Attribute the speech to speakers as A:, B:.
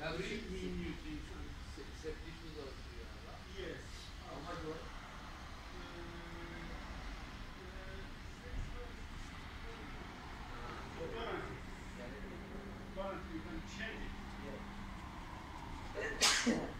A: Every
B: minute.
A: safety shoes also you have. Huh?
B: Yes.
A: How much one?
B: 6 months
A: Guarantee.
B: warranty.
A: Guarantee.
B: Warranty, you can change it.
A: Yeah.